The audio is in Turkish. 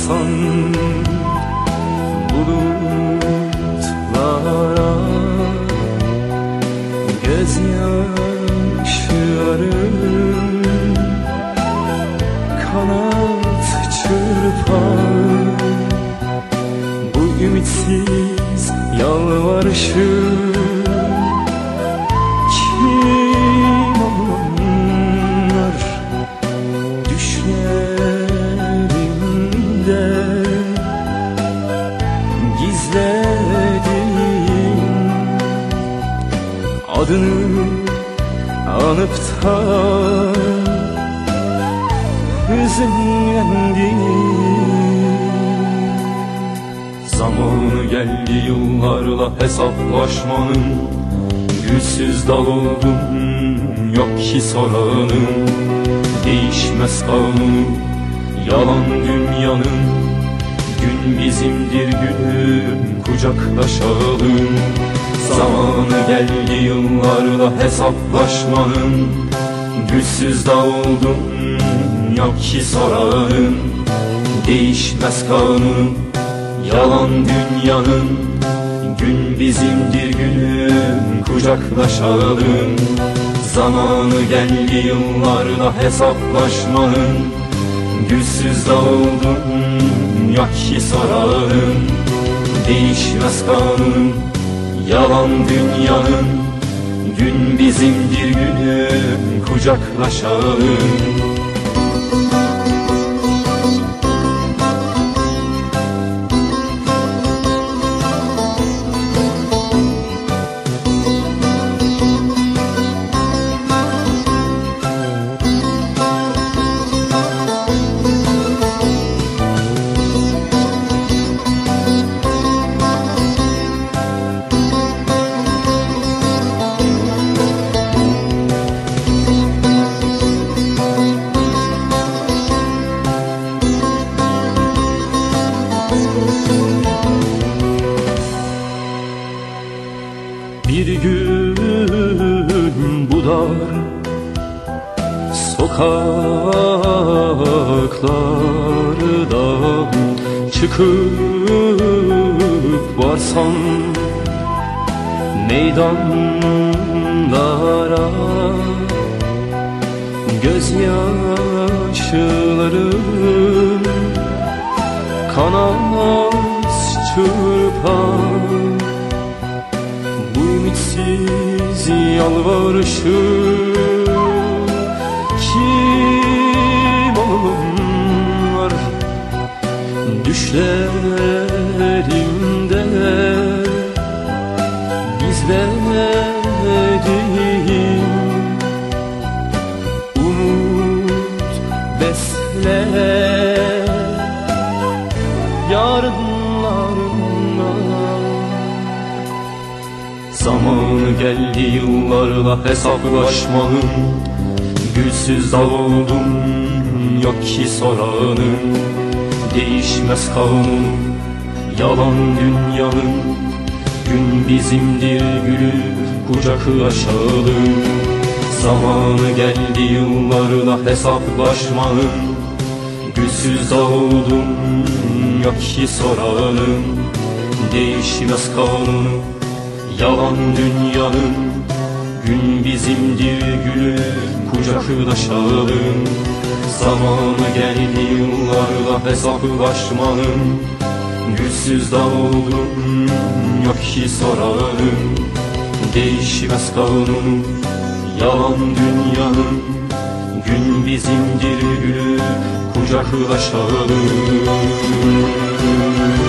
varsan bulutlara, gözyaşlarım kanat çırpar. Bu ümitsiz yalvarışım kim anlar? Düşlerimde gizlediğim adını anıp da hüzünlendim. Zamanı geldi yıllarla hesaplaşmanın, gülsüz dal oldum yok ki soranın. Değişmez kanunu yalan dünyanın, gün bizimdir gülüm kucaklaşalım. Zamanı geldi yıllarla hesaplaşmanın, gülsüz dal oldum yok ki soranın. Değişmez kanunu yalan dünyanın, gün bizimdir gülüm kucaklaşalım. Zamanı geldi yıllarla hesaplaşmanın, gülsüz dal oldum yok ki soranın. Değişmez kanun yalan dünyanın, gün bizimdir gülüm kucaklaşalım. Bir gün bu dar sokaklardan çıkıp varsam meydanlara, gözyaşlarım kanat çırpar. Bu ümitsiz yalvarışım kim anlar? Düşlerimde gizlediğim umut besle yarınlarımdan. Zamanı geldi yıllarla hesaplaşmanın, gülsüz dal oldum yok ki soranın. Değişmez kanun yalan dünyanın, gün bizimdir gülüp kucaklaşalım. Zamanı geldi yıllarla hesaplaşmanın, gülsüz dal oldum yok ki soranın. Değişmez kanun yalan dünyanın, gün bizimdir gülüp kucaklaşalım. Zamanı geldi yıllarla hesaplaşmanın, gülsüz dal oldum yok ki soranın. Değişmez kanun yalan dünyanın, gün bizimdir gülüp kucaklaşalım.